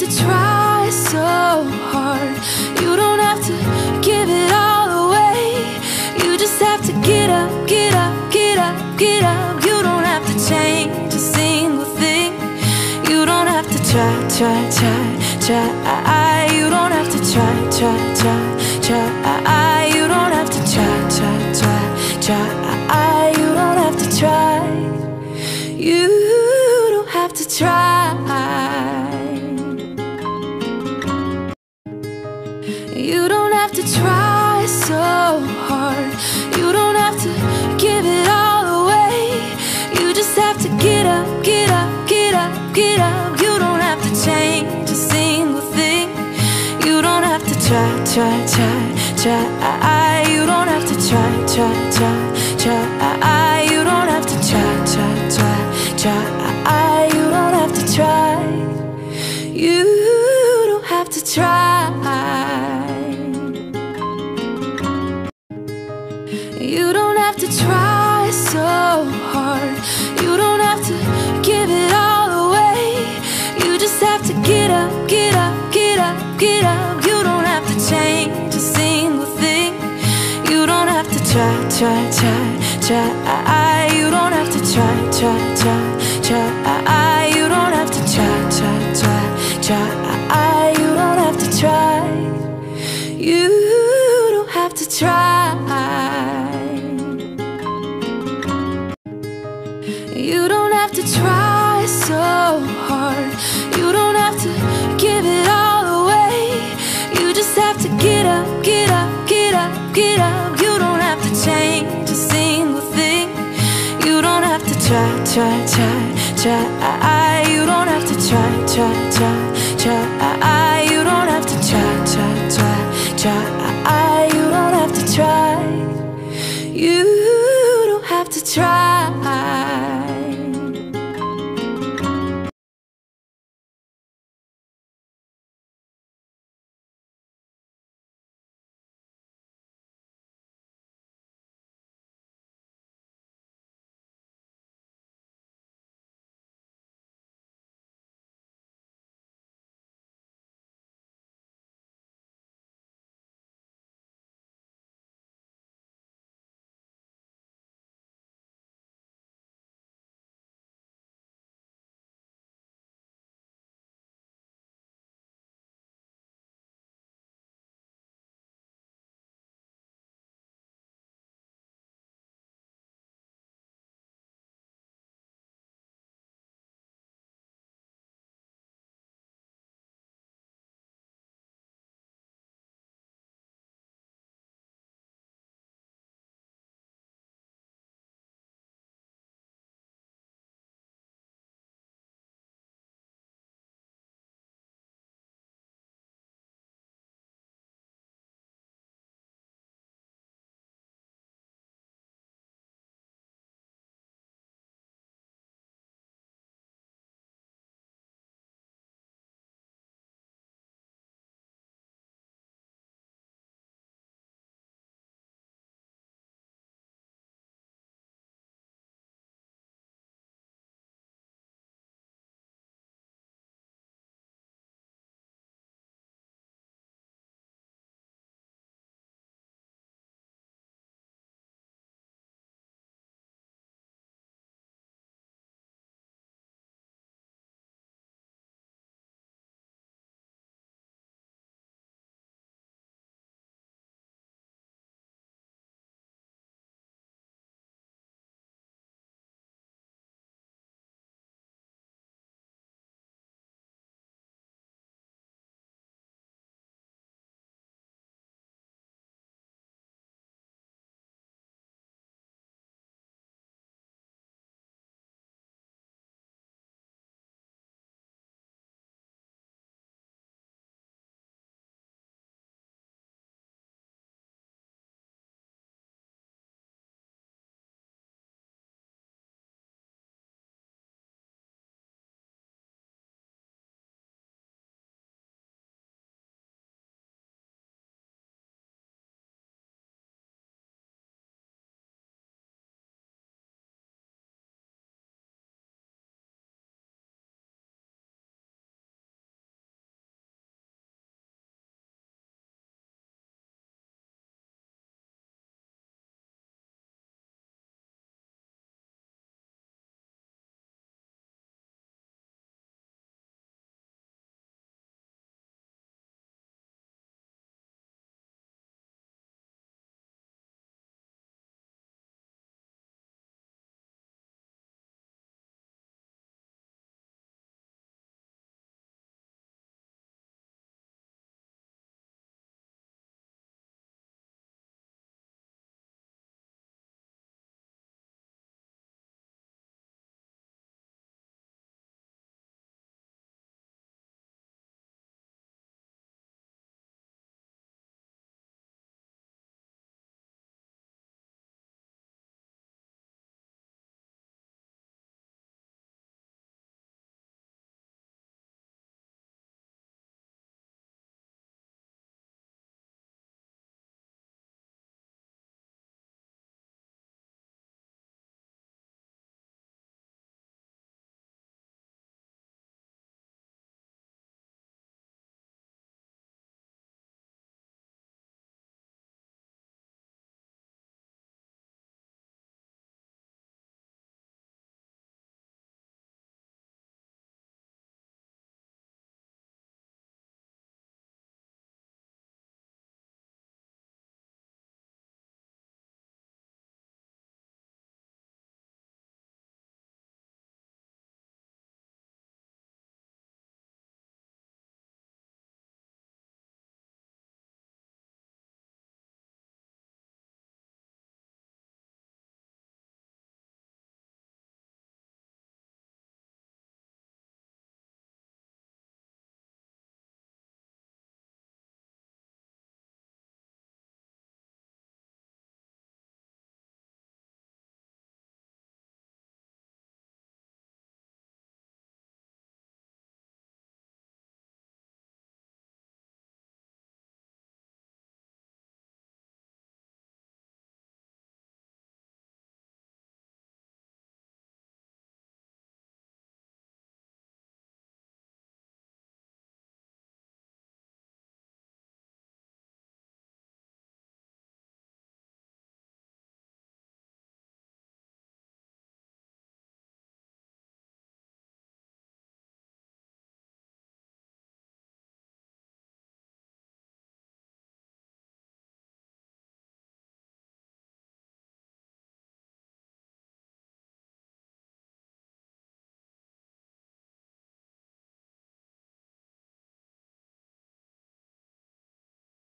to try so hard. You don't have to give it all away. You just have to get up, get up, get up, get up. You don't have to change a single thing. You don't have to try, try, try, try. You don't have to try, try, try, try. You don't have to try, try, try, try. You don't have to try. You don't have to try. You don't have to try so hard. You don't have to give it all away. You just have to get up, get up, get up, get up. You don't have to change a single thing. You don't have to try, try, try, try. You don't have to try, try, try, try. You don't have to try, try, try, try. You don't have to try. You don't have to try. You don't have to try so hard. You don't have to give it all away. You just have to get up, get up, get up, get up. You don't have to change a single thing. You don't have to try, try, try, try. You don't have to try, try, try, try. You don't have to try, try, try, try. You don't have to try. You don't have to try. You don't have to try so hard. You don't have to give it all away. You just have to get up, get up, get up, get up. You don't have to change a single thing. You don't have to try, try, try, try. You don't have to try, try, try, try. You don't have to try, try, try, try.